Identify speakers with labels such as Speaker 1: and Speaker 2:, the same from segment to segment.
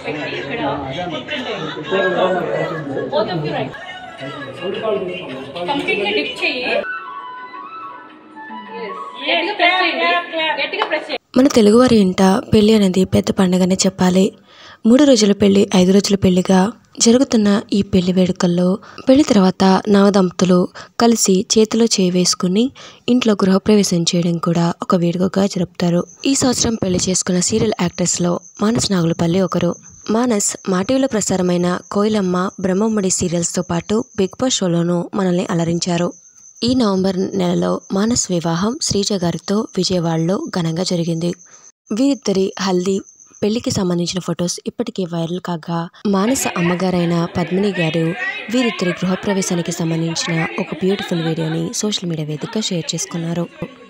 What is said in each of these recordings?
Speaker 1: పెట్టి ఇక్కడ both of you right. కంప్లీట్గా డిప్ చేయి. గట్టిగా ప్రెస్ చేయి.
Speaker 2: మన తెలుగువారి ఇంట పెళ్లి అనేది పెద్ద పండుగనే చెప్పాలి. 3 రోజుల పెళ్లి 5 రోజుల పెళ్లిగా జరుగుతున్న ఈ పెళ్లి వేడుకల్లో పెళ్లి తర్వాత నవదంపతులు కలిసి చేతిలో చేయి వేసుకుని ఇంట్లో గృహప్రవేశం చేయడం కూడా ఒక వేడుకగా జరుపుతారు. ఈ సంవత్సరం పెళ్లి చేసుకున్న సీరియల్ యాక్టర్స్లో మానస్ నాగులపల్లి ఒకరు. మానస్ మా టీవీలో ప్రసారమైన కోయిలమ్మ, బ్రహ్మముడి సీరియల్స్తో పాటు బిగ్ బాస్ షోలోనూ మనల్ని అలరించారు. ఈ నవంబర్ నెలలో మానస్ వివాహం శ్రీజ గారితో విజయవాడలో ఘనంగా జరిగింది. వీరిద్దరి హల్దీ పెళ్లికి సంబంధించిన ఫొటోస్ ఇప్పటికే వైరల్ కాగా మానస అమ్మగారైన పద్మిని గారు వీరిద్దరి గృహప్రవేశానికి సంబంధించిన ఒక బ్యూటిఫుల్ వీడియోని సోషల్ మీడియా వేదికగా షేర్ చేసుకున్నారు.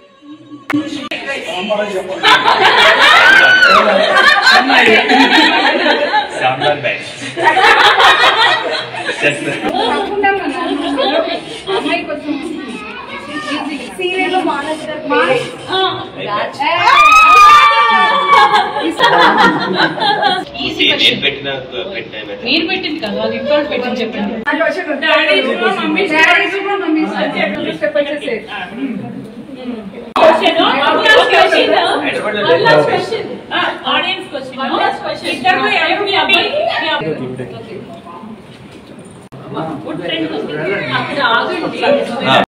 Speaker 1: మీరు పెట్టింది కదా, అది ఇంట్లో పెట్టింది చెప్పండి. Audience question